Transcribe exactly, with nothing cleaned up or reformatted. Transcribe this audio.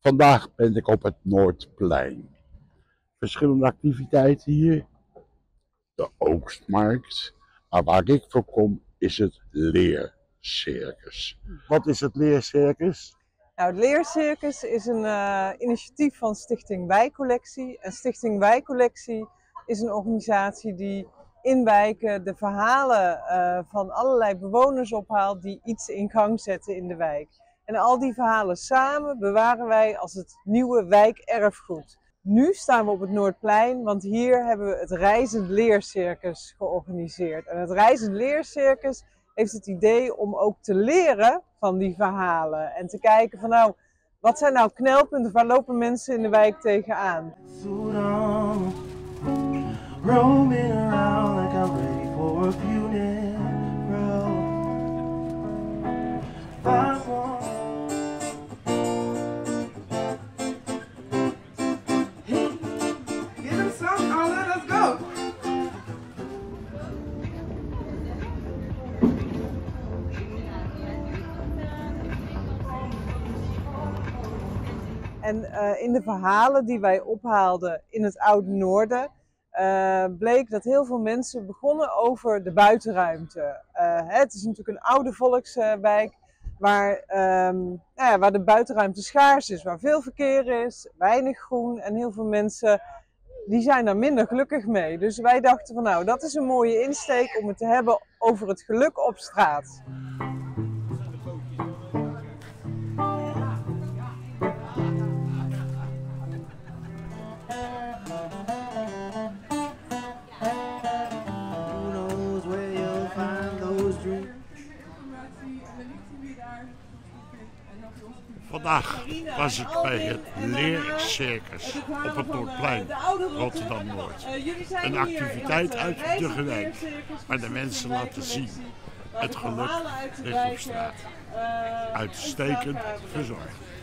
Vandaag ben ik op het Noordplein. Verschillende activiteiten hier. De oogstmarkt. Maar waar ik voor kom is het leercircus. Wat is het leercircus? Nou, het Leercircus is een uh, initiatief van Stichting Wijkcollectie. En Stichting Wijkcollectie is een organisatie die in wijken de verhalen uh, van allerlei bewoners ophaalt die iets in gang zetten in de wijk. En al die verhalen samen bewaren wij als het nieuwe wijkerfgoed. Nu staan we op het Noordplein, want hier hebben we het Reizend Leercircus georganiseerd. En het Reizend Leercircus heeft het idee om ook te leren van die verhalen. En te kijken van nou, wat zijn nou knelpunten, waar lopen mensen in de wijk tegenaan? En uh, in de verhalen die wij ophaalden in het Oude Noorden, uh, bleek dat heel veel mensen begonnen over de buitenruimte. Uh, hè, het is natuurlijk een oude volkswijk waar, um, nou ja, waar de buitenruimte schaars is, waar veel verkeer is, weinig groen en heel veel mensen die zijn daar minder gelukkig mee. Dus wij dachten van nou, dat is een mooie insteek om het te hebben over het geluk op straat. Vandaag was ik bij het Leercircus op het Noordplein, Rotterdam-Noord. Een activiteit uit de gewijk, waar de mensen laten zien. Het geluk ligt op straat. Uitstekend verzorgd.